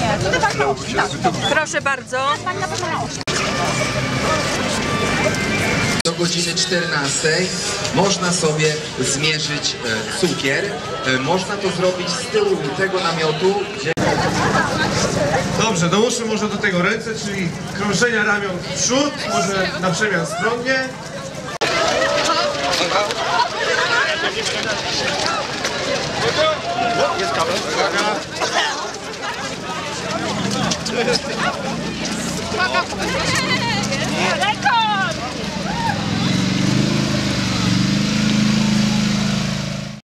Proszę bardzo. Do godziny 14 można sobie zmierzyć cukier. Można to zrobić z tyłu tego namiotu, gdzie... Dobrze, dołóżmy może do tego ręce, czyli krążenia ramion w przód, może na przemian stronnie. Jest kabel. Uwaga.